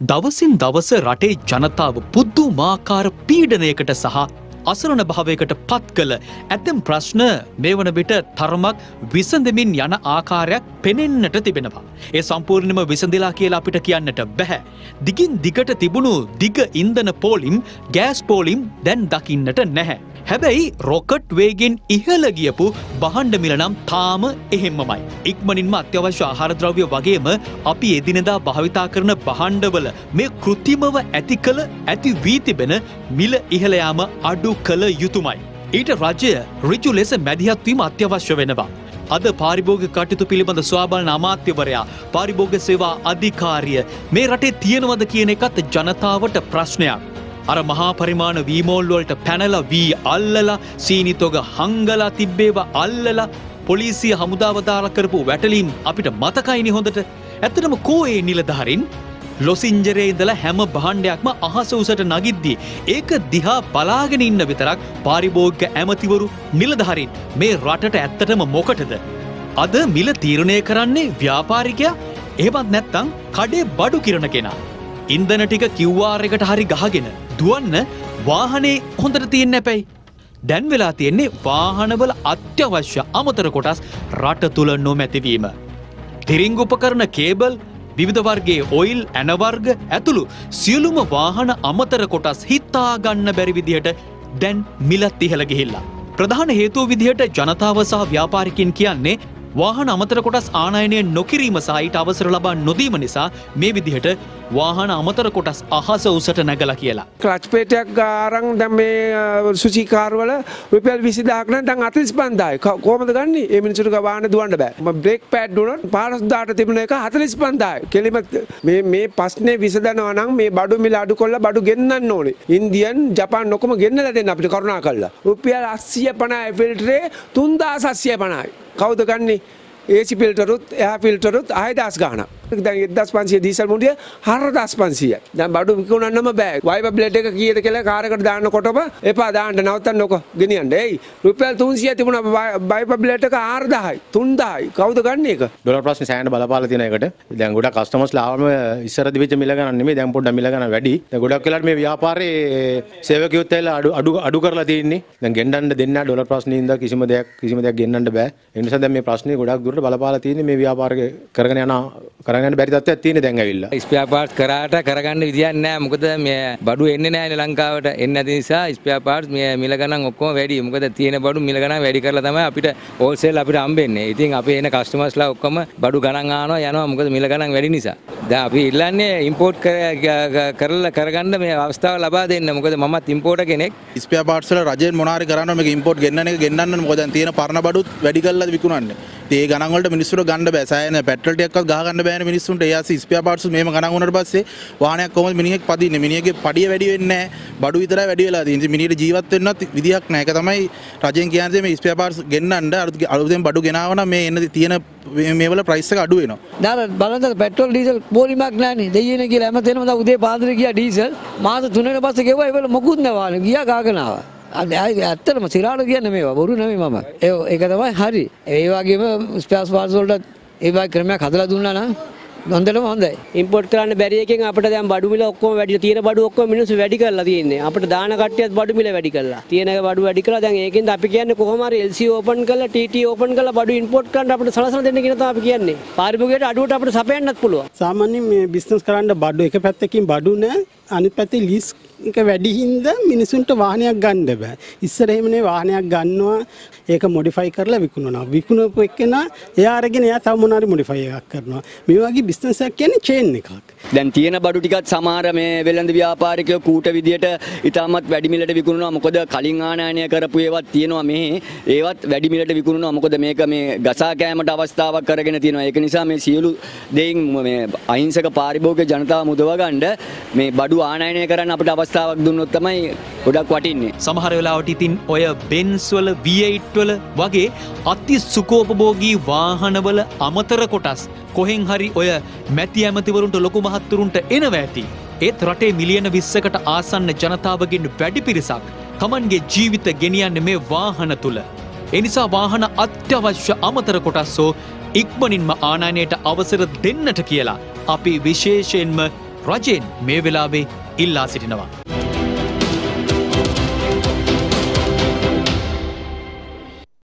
දවසින් දවස රටේ ජනතාව පුදුමාකාර පීඩනයකට සහ අසරණ භාවයකට පත් කළ ඇතැම් ප්‍රශ්න මේ වන විට තරමක් විසඳමින් යන ආකාරයක් පෙනෙන්නට තිබෙනවා. ඒ සම්පූර්ණයෙන්ම විසඳලා කියලා අපිට කියන්නට බෑ. දිගින් දිගට තිබුණු දිග ඉන්ධන පෝලිම්, ගෑස් පෝලිම් දැන් දකින්නට නැහැ. හැබැයි රොකට් වේගෙන් ඉහළ ගියපු භාණ්ඩ මිල නම් තාම එහෙම්මමයි. ඉක්මනින්ම අත්‍යවශ්‍ය ආහාර ද්‍රව්‍ය වගේම අපි එදිනෙදා භාවිතා කරන භාණ්ඩවල මේ කෘත්‍රිමව ඇති කළ ඇති වී තිබෙන මිල ඉහළ යාම අඩු කළ යුතුමයි. ඊට රජය ඍජු ලෙස මැදිහත් වීම අත්‍යවශ්‍ය වෙනවා. අද පාරිභෝගික කටයුතු පිළිබඳ සොයාබලන අමාත්‍යවරයා, පාරිභෝගික සේවා අධිකාරිය මේ රටේ තියෙනවද කියන එකත් ජනතාවට ප්‍රශ්නයක්. අර මහා පරිමාණ වීමෝල් වලට පැනලා වී අල්ලලා සීනිතොග හංගලා තිබ්බේවා අල්ලලා පොලිසිය හමුදාව දාලා කරපු වැටලීම් අපිට මතකයිනේ හොඳට. ඇත්තටම කෝ ඒ නිලධාරීන් ලොසින්ජරේ ඉඳලා හැම භාණ්ඩයක්ම අහස උසට නගිද්දී ඒක දිහා බලාගෙන ඉන්න විතරක් පාරිභෝගික ඇමතිවරු නිලධාරීන් මේ රටට ඇත්තටම මොකටද? අද මිල තීරණය කරන්නේ ව්‍යාපාරිකයා එහෙමත් නැත්නම් කඩේ බඩු කිරණ කෙනා. ඉන්ධන ටික QR එකට හරි ගහගෙන දුවන්න වාහනේ හොඳට තියෙන්න එපැයි. දැන් වෙලා තියෙන්නේ වාහනවල අත්‍යවශ්‍ය අමතර කොටස් රට තුල නොමැතිවීම. තිරිංගු උපකරණ, කේබල්, විවිධ වර්ගයේ ඔයිල්, ඇන වර්ග ඇතුළු සියලුම වාහන අමතර කොටස් හිතා ගන්න බැරි විදිහට දැන් මිලත් ඉහළ ගිහිල්ලා. ප්‍රධාන හේතුව විදිහට ජනතාව සහ ව්‍යාපාරිකයන් කියන්නේ වාහන අමතර කොටස් ආනයනය නොකිරීම සහ ඊට අවසර ලබා නොදීම නිසා මේ විදිහට වාහන අමතර කොටස් අහස උසට නැගලා කියලා. ක්ලච් පේටයක් අරන් දැන් මේ සුචි කාර් වල රුපියල් 20000ක් නම් දැන් 45000යි. කොහමද ගන්නේ? මේ මිනිස්සුන්ට වාහන දුවන්න බෑ. බ්‍රේක් පැඩ් උනොත් 15000ට තිබුණ එක 45000යි. කෙලිම මේ ප්‍රශ්නේ විසඳනවා නම් මේ බඩු මිල අඩු කරලා බඩු ගෙන්නන්න ඕනේ. ඉන්දියන්, ජපාන් ඔක්කොම ගෙන්නලා දෙන්න අපිට කරුණා කරලා. රුපියල් 850යි ෆිල්ටරේ 3850යි. කවුද ගන්නේ? AC ෆිල්ටරුත්, එයා ෆිල්ටරුත් 6000 ගාණක්. දැන් 1500 දීසල් මුඩිය 4500යි. දැන් බඩු විකුණන්නම බෑ. වයිපර් බ්ලේඩ් එක කීයද කියලා කාර් එකට දාන්නකොටම එපා දාන්න නවත්තන්නකො ගෙනියන්න. එයි රුපියල් 300 තිබුණා වයිපර් බ්ලේඩ් එක 4000යි 3000යි. කවුද ගන්න එක? ඩොලර් ප්‍රශ්නේ සෑහෙන බලපාලා තියෙන එකට. දැන් ගොඩක් කස්ටමර්ස්ලා ආවම ඉස්සර දිවිච්ච මිල ගණන් නෙමෙයි දැන් පොඩ්ඩක් මිල ගණන් වැඩි. දැන් ගොඩක් වෙලාවට මේ ව්‍යාපාරයේ සේවකයොත් ඇවිල්ලා අඩු කරලා තියෙන්නේ. දැන් ගෙන්නන්න දෙන්න ඩොලර් ප්‍රශ්නේ ඉඳලා කිසිම දෙයක් ගෙන්නන්න බෑ. ඒ නිසා දැන් මේ ප්‍රශ්නේ ගොඩක් දුරට බලපාලා තියෙන්නේ මේ ව්‍යාපාරේ කරගෙන යන බැරි තත්ත්වයක් තියෙන්නේ දැන් ඇවිල්ලා. ස්පෙයා පාර්ට්ස් කරාට කරගන්න විදියක් නැහැ. මොකද මේ බඩු එන්නේ නැහැ ලංකාවට. එන්නේ නැති නිසා ස්පෙයා පාර්ට්ස් මේ මිල ගණන් ඔක්කොම වැඩි. මොකද තියෙන බඩු මිල ගණන් වැඩි කරලා තමයි අපිට හෝල්සේල් අපිට හම්බෙන්නේ. ඉතින් අපි එන කස්ටමර්ස්ලා ඔක්කොම බඩු ගණන් ආනවා යනවා. මොකද මිල ගණන් වැඩි නිසා. දැන් අපි ඉල්ලන්නේ ඉම්පෝට් කරලා කරගන්න මේ අවස්ථාව ලබා දෙන්න. මොකද මමත් ඉම්පෝටර් කෙනෙක්. ස්පෙයා පාර්ට්ස් වල රජයෙන් මොනාරි කරන්න මේක ඉම්පෝට් ගෙන්නන්න මොකද දැන් තියෙන පරණ බඩුත් වැඩි කරලා විකුණන්නේ. ඒ ගණන් වලට මිනිස්සුන්ට ගන්න බෑ. සෑහෙන පෙට්‍රල් ටිකක්වත් ගහ ගන්න බෑනේ මිනිස්සුන්ට. ඒ ආසි ස්පෙයා පාර්ට්ස් මේම ගණන් වුණාට පස්සේ වාහනයක් කොහොමද මිනිහෙක් පදින්නේ? මිනිහගේ පඩිය වැඩි වෙන්නේ නැහැ. බඩු විතරයි වැඩි වෙලා තියෙන්නේ. මිනිහට ජීවත් වෙන්නත් විදියක් නැහැ. ඒක තමයි රජෙන් කියන්නේ මේ ස්පෙයා පාර්ට්ස් ගෙන්නන්න අලුතෙන් බඩු ගෙනාව නම් මේ එන්න තියෙන මේ වල ප්‍රයිස් එක අඩු වෙනවා. දැන් බලන්න පෙට්‍රල් ඩීසල් පොලිමක් නැහනේ. දෙයියනේ කියලා හැමතැනම දැන් උදේ පාන්දර ගියා ඩීසල්. මාස 3කට පස්සේ ගෙවුවා. ඒ වල මොකුත් නැවානේ. ගියා කාගෙන ආවා. ඇත්තටම සිරාට කියන්නේ මේවා බොරු නෙමෙයි මම. ඒක තමයි හරි. ඒ වගේම ස්පෙයා පාර්ට්ස් වලට ඒ වගේ ක්‍රමයක් හදලා දුන්නා නම් හොඳටම හොඳයි. ඉම්පෝට් කරන්න බැරි එකෙන් අපිට දැන් බඩු මිල ඔක්කොම වැඩි තියෙන බඩු ඔක්කොම මිනිස්සු වැඩි කරලා තියෙන්නේ. අපිට දාන කට්ටියත් බඩු මිල වැඩි කරලා. තියෙන බඩු වැඩි කරලා දැන් ඒකෙන්ද අපි කියන්නේ කොහොම හරි LC ඕපන් කරලා TT ඕපන් කරලා බඩු ඉම්පෝට් කරන්න අපිට සලසන දෙන්න කියන තමයි අපි කියන්නේ. පාරිභෝගිකයට අඩුවට අපිට සපයන්නත් පුළුවන්. සාමාන්‍යයෙන් මේ බිස්නස් කරන්න බඩු එක පැත්තකින් බඩු නැහැ. අනිත් පැත්තේ ලීස් එක වැඩි හින්දා මිනිසුන්ට වාහනයක් ගන්න බෑ. ඉස්සර එහෙමනේ වාහනයක් ගන්නවා ඒක මොඩිෆයි කරලා විකුණනවා. විකුණපු එක්කෙනා එයා අරගෙන එයා තව මොනාරි මොඩිෆයි එකක් කරනවා. මේ වගේ බිස්නස් එකක් කියන්නේ චේන් එකක්. දැන් තියෙන බඩු ටිකත් සමහර මේ වෙළඳ ව්‍යාපාරිකයෝ කූට විදියට ඉතාමත් වැඩි මිලට විකුණනවා. මොකද කලින් ආනයනය කරපු ඒවත් තියෙනවා මේ. ඒවත් වැඩි මිලට විකුණනවා. මොකද මේක මේ ගසා කෑමට අවස්ථාවක් කරගෙන තියෙනවා. ඒක නිසා මේ සියලු දෙයින් මේ අහිංසක පාරිභෝගික ජනතාව මුදව ගන්න මේ බඩු ආනයනය කරන්න අපිට අවස්ථාවක් දුන්නොත් තමයි ගොඩක් වටින්නේ. සමහර වෙලාවට ඉතින් ඔය බෙන්ස් වල V8 වල වගේ අති සුඛෝපභෝගී වාහනවල අමතර කොටස් කොහෙන් හරි ඔය මැති ඇමතිවරුන්ට ලොකු මහත්තුරුන්ට එනවා ඇති. ඒත් රටේ මිලියන 20කට ආසන්න ජනතාවගෙන් වැඩි පිරිසක් තමන්ගේ ජීවිත ගෙනියන්නේ මේ වාහන තුල. ඒ නිසා වාහන අත්‍යවශ්‍ය අමතර කොටස් ඉක්මනින්ම ආනයනයට අවසර දෙන්නට කියලා අපි විශේෂයෙන්ම රජයෙන් මේ වෙලාවේ ඉල්ලා සිටිනවා.